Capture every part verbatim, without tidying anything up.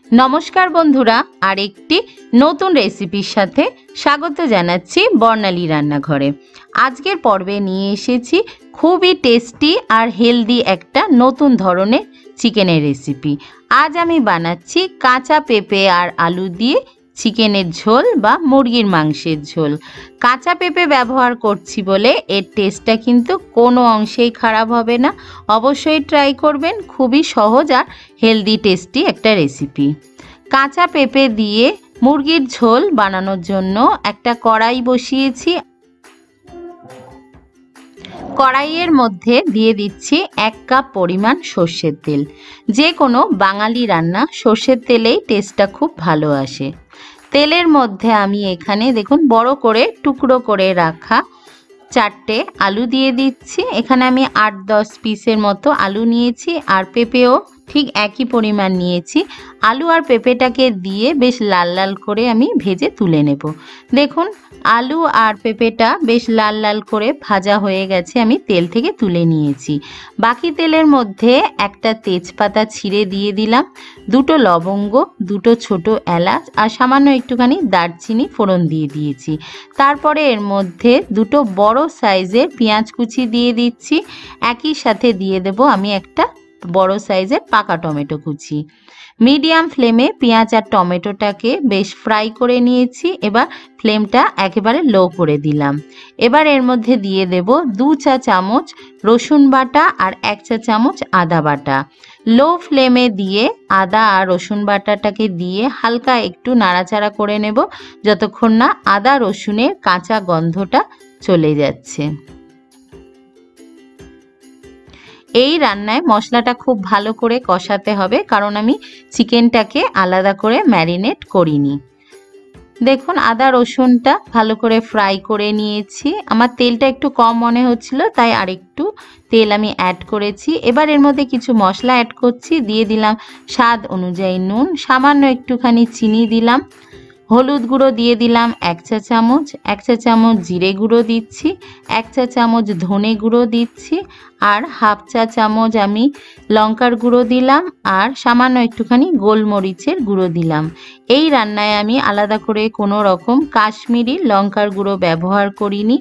नमस्कार बंधुरा और एकटी नतून रेसिपिर साथे स्वागत जानाच्छि बर्णाली रान्नाघरे। आजकेर पर्वे निये एसेछि खूबई टेस्टी और हेल्दी एकटा नतून धरनेर चिकेनेर रेसिपि। आज आमी बानाच्छि काँचा पेঁপে और आलू दिए चिकेनेर झोल बा मुरगिर मांसेर झोल। काँचा पेঁপে व्यवहार करछि बोले एर टेस्टटा किन्तु कोनो अंशेई खराब होबे ना। अवश्यई ट्राई करबेन, खूबई सहज और हेल्दी टेस्टी एकटा रेसिपि। काँचा पेঁপে दिए मुरगिर झोल बानानोर जोन्नो एकटा कड़ाई बसिएछि। कड़ाइयेर मध्य दिए दिচ্ছি एक कप परिमाण सर्षेर तेल। जे कोनो बांगाली रान्ना सर्षेर तेलेई टेस्टटा खूब भालो आसे। तेलेर मध्य आमी एखाने देखुन बड़ो करे टुकरो करे राखा चारटे आलू दिए दिচ্ছি। एखाने आमी आठ दस पिसेर मतो आलू निয়েছি और पेঁপেও ठीक একই পরিমাণ নিয়েছি। आलू और পেঁপেটাকে দিয়ে বেশ লাল লাল করে আমি ভেজে তুলে নেব। দেখুন आलू और পেঁপেটা বেশ লাল লাল করে ভাজা হয়ে গেছে, আমি তেল থেকে তুলে নিয়েছি। বাকি তেলের মধ্যে একটা তেজপাতা ছিঁড়ে দিয়ে দিলাম, দুটো লবঙ্গ, দুটো ছোট এলাচ আর সামান্য একটুখানি দারচিনি ফোড়ন দিয়ে দিয়েছি। তারপরে এর মধ্যে দুটো বড় সাইজের পেঁয়াজ কুচি দিয়ে দিচ্ছি। একই সাথে দিয়ে দেব আমি একটা বড় সাইজের পাকা টমেটো কুচি। মিডিয়াম ফ্লেমে পেঁয়াজ আর টমেটোটাকে বেশ ফ্রাই করে নিয়েছি। এবার ফ্লেমটা একেবারে লো করে দিলাম। এবার এর মধ্যে দিয়ে দেব দু চা চামচ রসুন বাটা আর এক চা চামচ আদা বাটা। লো ফ্লেমে দিয়ে আদা আর রসুন বাটাটাকে দিয়ে হালকা একটু নাড়াচাড়া করে নেব যতক্ষণ না আদা রসুনের কাঁচা গন্ধটা চলে যাচ্ছে। এই রান্নায় মশলাটা খুব ভালো করে কষাতে হবে, কারণ আমি চিকেনটাকে আলাদা করে ম্যারিনেট করিনি। দেখুন আদা রসুনটা ভালো করে ফ্রাই করে নিয়েছি। আমার তেলটা একটু কম মনে হচ্ছিল, তাই আরেকটু তেল আমি অ্যাড করেছি। এবার এর মধ্যে কিছু মশলা অ্যাড করছি। দিয়ে দিলাম স্বাদ অনুযায়ী নুন, সামান্য একটুখানি চিনি দিলাম, হলুদ গুঁড়ো দিয়ে দিলাম এক চা চামচ, এক চা চামচ জিরে গুঁড়ো দিচ্ছি, এক চা চামচ ধনে গুঁড়ো দিচ্ছি আর হাফ চা চামচ আমি লঙ্কার গুঁড়ো দিলাম আর সামান্য একটুখানি গোলমরিচের গুঁড়ো দিলাম। এই রান্নায় আমি আলাদা করে কোনো রকম কাশ্মীরি লঙ্কার গুঁড়ো ব্যবহার করিনি।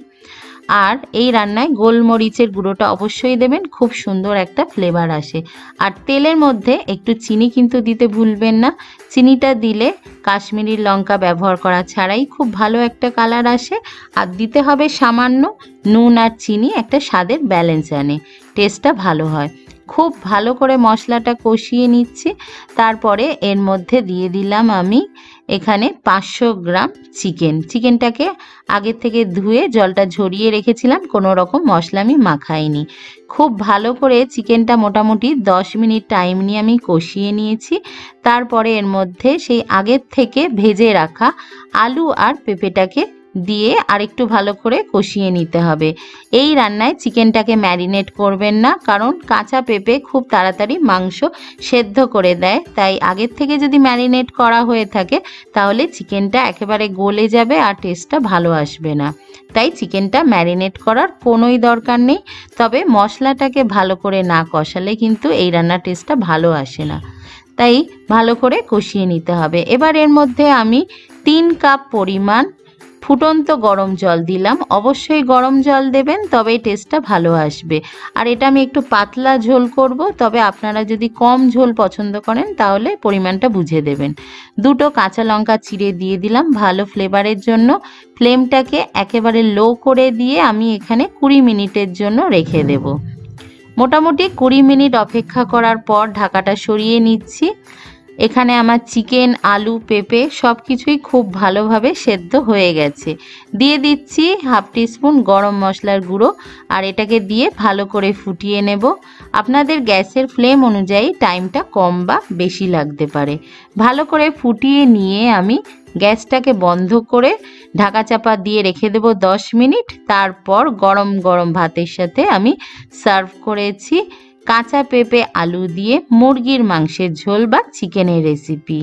আর এই রান্নায় গোলমরিচের গুঁড়োটা অবশ্যই দেবেন, খুব সুন্দর একটা ফ্লেভার আসে। আর তেলের মধ্যে একটু চিনি কিন্তু দিতে ভুলবেন না। চিনিটা দিলে কাশ্মীরি লঙ্কা ব্যবহার করা ছাড়াই খুব ভালো একটা কালার আসে। আর দিতে হবে সামান্য নুন আর চিনি, একটা স্বাদের ব্যালেন্স আনে, টেস্টটা ভালো হয়। খুব ভালো করে মশলাটা কষিয়ে নিচ্ছি। তারপরে এর মধ্যে দিয়ে দিলাম আমি এখানে পাঁচশো গ্রাম চিকেন। চিকেনটাকে আগে থেকে ধুয়ে জলটা ঝরিয়ে রেখেছিলাম, কোনো রকম মশলা আমি মাখাইনি। খুব ভালো করে চিকেনটা মোটামুটি দশ মিনিট টাইম নিয়ে আমি কষিয়ে নিয়েছি। তারপরে এর মধ্যে সেই আগের থেকে ভেজে রাখা আলু আর পেঁপেটাকে দিয়ে আরেকটু ভালো করে কষিয়ে নিতে হবে। এই রান্নায় চিকেনটাকে ম্যারিনেট করবেন না, কারণ কাঁচা পেঁপে খুব তাড়াতাড়ি মাংস সেদ্ধ করে দেয়। তাই আগের থেকে যদি ম্যারিনেট করা হয়ে থাকে তাহলে চিকেনটা একেবারে গলে যাবে আর টেস্টটা ভালো আসবে না। তাই চিকেনটা ম্যারিনেট করার কোনোই দরকার নেই। তবে মশলাটাকে ভালো করে না কষালে কিন্তু এই রান্নার টেস্টটা ভালো আসে না, তাই ভালো করে কষিয়ে নিতে হবে। এবার এর মধ্যে আমি তিন কাপ পরিমাণ ফুটন্ত গরম জল দিলাম। অবশ্যই গরম জল দেবেন, তবে টেস্টটা ভালো আসবে। আর এটা আমি একটু পাতলা ঝোল করব, তবে আপনারা যদি কম ঝোল পছন্দ করেন তাহলে পরিমাণটা বুঝে দেবেন। দুটো কাঁচা লঙ্কা চিড়ে দিয়ে দিলাম ভালো ফ্লেভারের জন্য। ফ্লেমটাকে একেবারে লো করে দিয়ে আমি এখানে কুড়ি মিনিটের জন্য রেখে দেব। মোটামুটি কুড়ি মিনিট অপেক্ষা করার পর ঢাকাটা সরিয়ে নিচ্ছি। এখানে আমার চিকেন, আলু, পেঁপে সব কিছুই খুব ভালোভাবে সেদ্ধ হয়ে গেছে। দিয়ে দিচ্ছি হাফ টিস্পুন গরম মশলার গুঁড়ো আর এটাকে দিয়ে ভালো করে ফুটিয়ে নেব। আপনাদের গ্যাসের ফ্লেম অনুযায়ী টাইমটা কম বা বেশি লাগতে পারে। ভালো করে ফুটিয়ে নিয়ে আমি গ্যাসটাকে বন্ধ করে ঢাকা চাপা দিয়ে রেখে দেব দশ মিনিট। তারপর গরম গরম ভাতের সাথে আমি সার্ভ করেছি কাঁচা পেঁপে আলু দিয়ে মুরগির মাংসের ঝোল বা চিকেনের রেসিপি।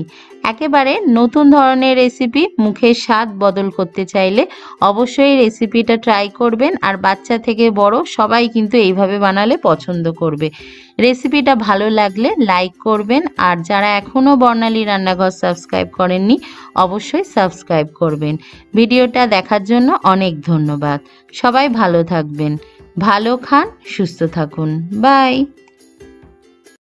একেবারে নতুন ধরনের রেসিপি, মুখের স্বাদ বদল করতে চাইলে অবশ্যই রেসিপিটা ট্রাই করবেন। আর বাচ্চা থেকে বড় সবাই কিন্তু এইভাবে বানালে পছন্দ করবে। রেসিপিটা ভালো লাগলে লাইক করবেন, আর যারা এখনও বর্ণালী রান্নাঘর সাবস্ক্রাইব করেননি অবশ্যই সাবস্ক্রাইব করবেন। ভিডিওটা দেখার জন্য অনেক ধন্যবাদ। সবাই ভালো থাকবেন, ভালো খান, সুস্থ থাকুন। বাই।